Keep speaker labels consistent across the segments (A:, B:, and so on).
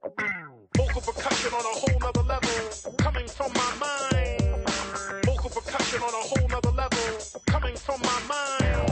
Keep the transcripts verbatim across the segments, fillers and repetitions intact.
A: Vocal percussion on a whole nother level, coming from my mind. Vocal percussion on a whole nother level, coming from my mind.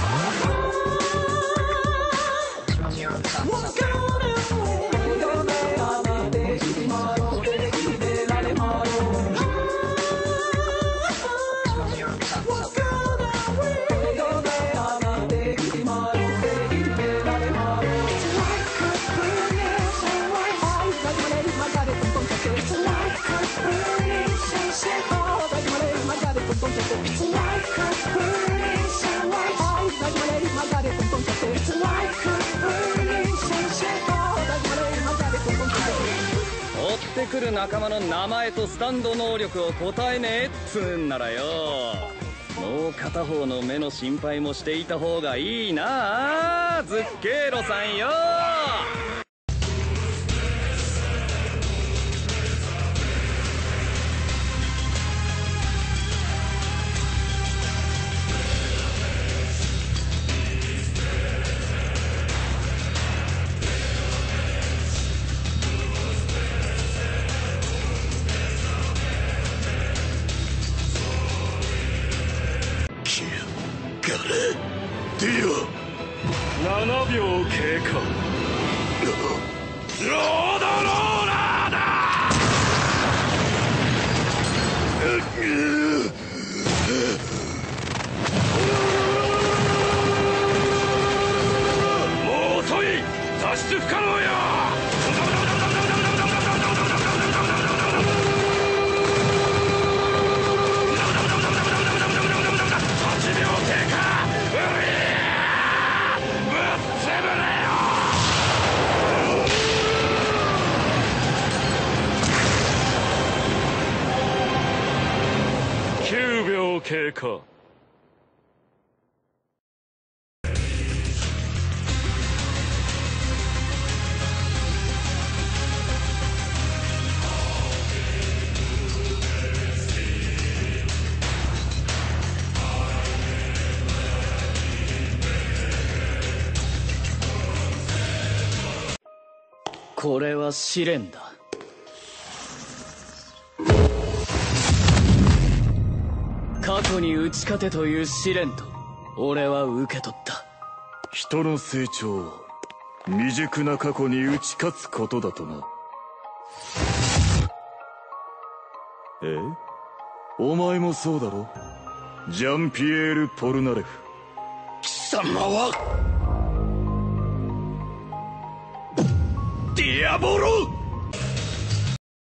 B: 追ってくる仲間の名前とスタンド能力を答えねえっつうんならよ、もう片方の目の心配もしていた方がいいなあ、ズッケーロさんよ。
C: ななびょう経過。ロードローラーだ。もう遅い、脱出不可能よ。はちびょう経過。きゅうびょう経過。
B: これは試練だ。過去に打ち勝てという試練と俺は受け取った。
C: 人の成長は未熟な過去に打ち勝つことだとな。え？お前もそうだろ、ジャンピエール・ポルナレフ。
D: 貴様はディアボロ！